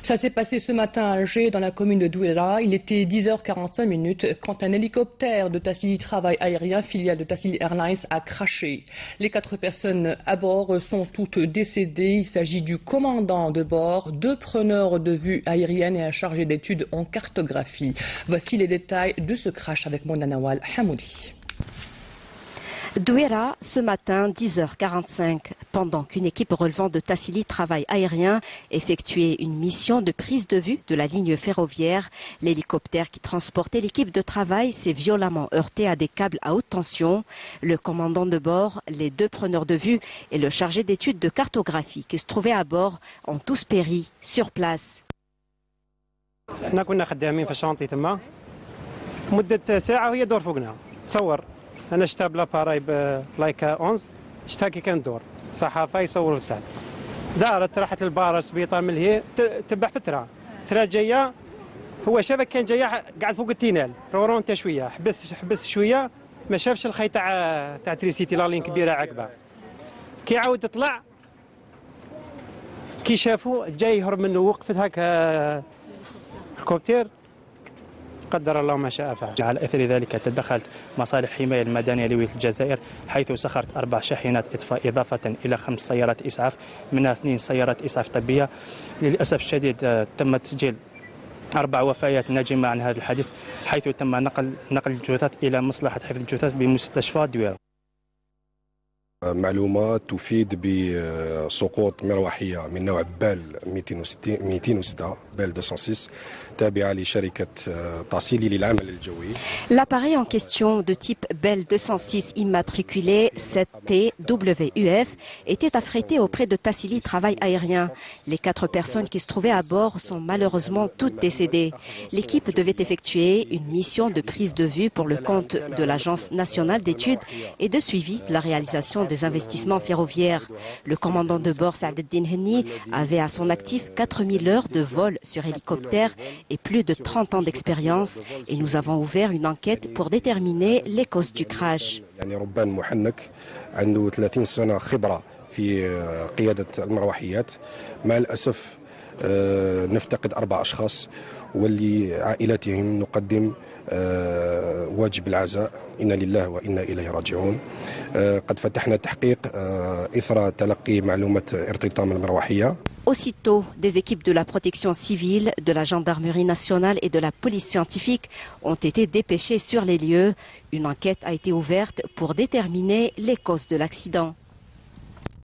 Ça s'est passé ce matin à Alger, dans la commune de Douira. Il était 10h45 quand un hélicoptère de Tassili Travail Aérien, filiale de Tassili Airlines, a craché. Les 4 personnes à bord sont toutes décédées. Il s'agit du commandant de bord, 2 preneurs de vue aérienne et un chargé d'études en cartographie. Voici les détails de ce crash avec Mona Nawal Hamoudi. Douira, ce matin, 10h45, pendant qu'une équipe relevant de Tassili Travail Aérien effectuait une mission de prise de vue de la ligne ferroviaire, l'hélicoptère qui transportait l'équipe de travail s'est violemment heurté à des câbles à haute tension. Le commandant de bord, les 2 preneurs de vue et le chargé d'études de cartographie qui se trouvaient à bord ont tous péri sur place. أنا شتا بلا باراي بلايكا 11 شتا كي كندور صحافة يصوروا تاع دارت راحت للبارا سبيطار من هي تبع فترة جاية هو شافك كان جاية قاعد فوق التينال رورون تا شوية حبس شوية ما شافش الخي تاع تريسيتي لالين كبيرة عقبة كي عاود تطلع كي شافوا جاي يهرب منه وقفت هكا الكوبتير قدر الله ما شاء فعل. على اثر ذلك تدخلت مصالح حمايه المدنيه لولايه الجزائر حيث سخرت 4 شاحنات اطفاء اضافه الى 5 سيارات اسعاف منها 2 سيارات اسعاف طبيه. للاسف الشديد تم تسجيل 4 وفيات ناجمه عن هذا الحادث حيث تم نقل الجثث الى مصلحه حفظ الجثث بمستشفى دويرة. معلومات تفيد بسقوط مروحية من نوع بال 206 بال 206 تابعة لشركة تاسيلي للعمل الجوي. L'appareil en question de type Bell 206 immatriculé 7TWUF était affrété auprès de Tassili Travail Aérien. Les 4 personnes qui se trouvaient à bord sont malheureusement toutes décédées. L'équipe devait effectuer une mission de prise de vue pour le compte de l'Agence nationale d'études et de suivi de la réalisation des investissements ferroviaires. Le commandant de bord, Saad-Eddine Henni, avait à son actif 4000 heures de vol sur hélicoptère et plus de 30 ans d'expérience. Et nous avons ouvert une enquête pour déterminer les causes du crash. ربان محنك عنده 30 سنة خبرة في قيادة المروحيات. مع الأسف نفتقد 4 أشخاص واللي عائلاتهم نقدم واجب العزاء. إنا لله وإنا إليه راجعون. قد فتحنا تحقيق إثر تلقي معلومة ارتطام المروحية. Aussitôt, des équipes de la protection civile, de la gendarmerie nationale et de la police scientifique ont été dépêchées sur les lieux. Une enquête a été ouverte pour déterminer les causes de l'accident.